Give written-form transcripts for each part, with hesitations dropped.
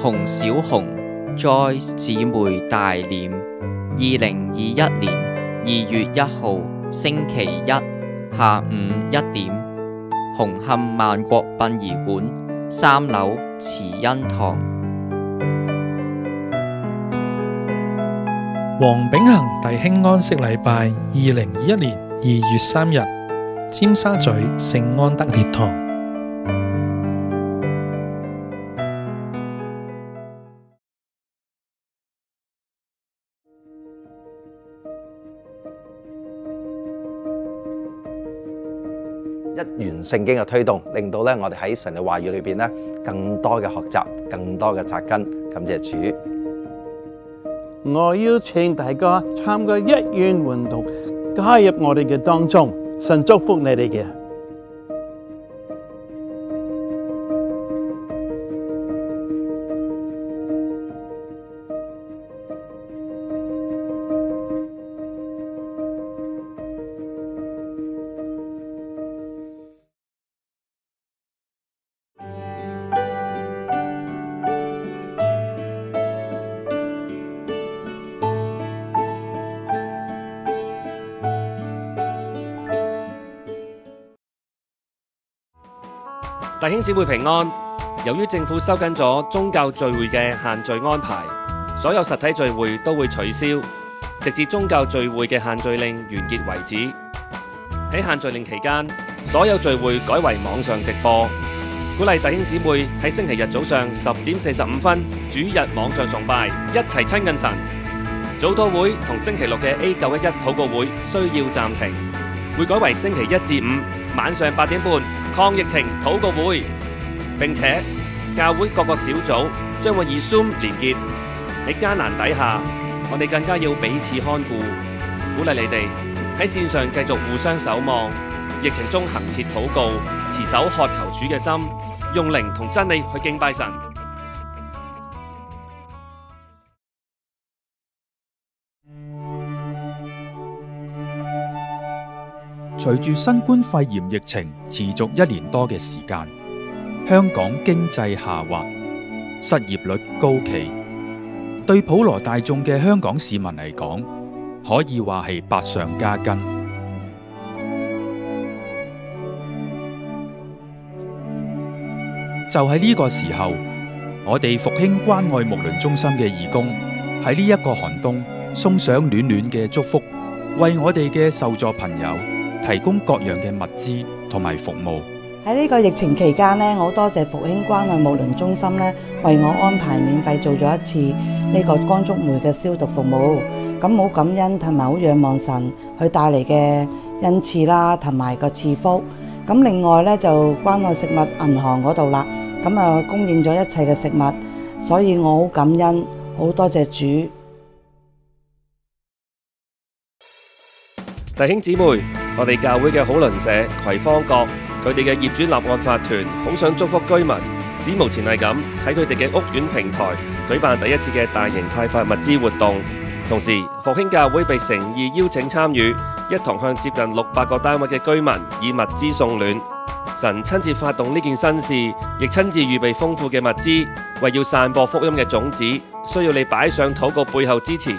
洪小紅 Joyce 姊妹大殮，2021年2月1號星期一下午1點，紅磡萬國殯儀館3樓慈恩堂。 黃炳恒弟兄安息禮拜2021年2月3日，尖沙咀聖安德烈堂。 一元聖經嘅推動，令到咧我哋喺神嘅話語裏邊咧更多嘅學習，更多嘅扎根。感謝主。 我邀請大家參加一元運動，加入我哋嘅當中，神祝福你哋嘅。 弟兄姊妹平安。由於政府收緊咗宗教聚會嘅限聚安排，所有實體聚會都會取消，直至宗教聚會嘅限聚令完結為止。喺限聚令期間，所有聚會改為網上直播，鼓勵弟兄姊妹喺星期日早上10點45分主日網上崇拜，一齊親近神。早禱會同星期六嘅 A911禱告會需要暫停，會改為星期一至五晚上8點半抗疫情禱告會，並且教會各個小組將會以 Zoom 連結。喺艱難底下，我哋更加要彼此看顧，鼓勵你哋喺線上繼續互相守望，疫情中恆切禱告，持守渴求主嘅心，用靈同真理去敬拜神。 隨住新冠肺炎疫情持續1年多嘅時間，香港經濟下滑，失業率高企，對普羅大眾嘅香港市民嚟講，可以話係百上加斤。就喺呢個時候，我哋復興關愛牧鄰中心嘅義工喺呢一個寒冬送上暖暖嘅祝福，為我哋嘅受助朋友提供各樣嘅物資同埋服務。 喺呢個疫情期間呢，我好多謝復興關愛牧鄰中心呢，為我安排免費做咗一次呢個光觸媒嘅消毒服務。咁好感恩同埋好仰望神佢帶嚟嘅恩賜啦，同埋個賜福。咁另外呢，就關愛食物銀行嗰度啦，咁啊供應咗一切嘅食物，所以我好感恩，好多謝主。 弟兄姊妹，我哋教會嘅好鄰舍葵芳閣，佢哋嘅業主立案法團好想祝福居民，史無前例咁喺佢哋嘅屋苑平台舉辦第一次嘅大型派發物資活動。同時，復興教會被誠意邀請參與，一同向接近600個單位嘅居民以物資送暖。神親自發動呢件新事，亦親自預備豐富嘅物資，為要散播福音嘅種子，需要你擺上禱告背後支持。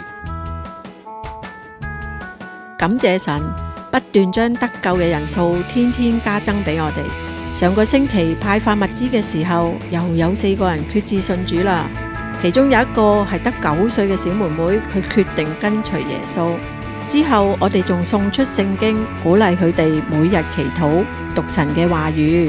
感謝神不斷將得救嘅人數天天加增俾我哋。上個星期派發物資嘅時候，又有4個人決志信主啦。其中有一個係得9歲嘅小妹妹，佢決定跟隨耶穌。之後我哋仲送出聖經，鼓勵佢哋每日祈禱讀神嘅話語。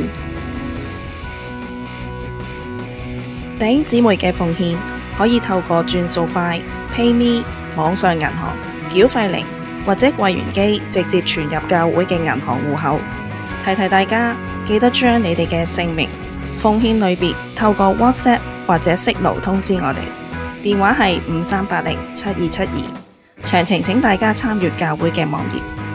弟兄姊妹嘅奉獻可以透過轉數快、PayMe、網上銀行、繳費靈或者櫃員機直接存入教會嘅銀行戶口。提提大家，記得將你哋嘅姓名、奉獻類別透過 WhatsApp 或者 Signal 通知我哋。電話係53807272。詳情請大家參閱教會嘅網頁。